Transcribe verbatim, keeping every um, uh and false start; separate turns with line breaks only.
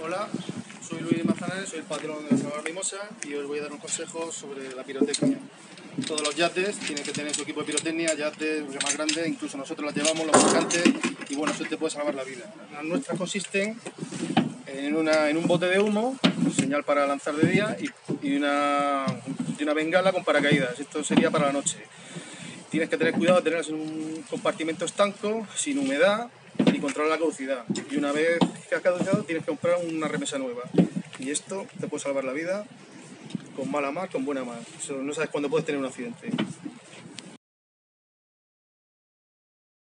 Hola, soy Luis Manzanares, soy el patrón de la Salvador Mimosa y os voy a dar un consejo sobre la pirotecnia. Todos los yates tienen que tener su equipo de pirotecnia, yates más grandes, incluso nosotros las llevamos, los fabricantes, y bueno, eso te puede salvar la vida. Las nuestras consisten en, una, en un bote de humo, señal para lanzar de día, y, y, una, y una bengala con paracaídas. Esto sería para la noche. Tienes que tener cuidado de tenerlas en un compartimento estanco, sin humedad, y controlar la caducidad. Y una vez que has caducado tienes que comprar una remesa nueva. Y esto te puede salvar la vida con mala mar, con buena mar. No sabes cuándo puedes tener un accidente.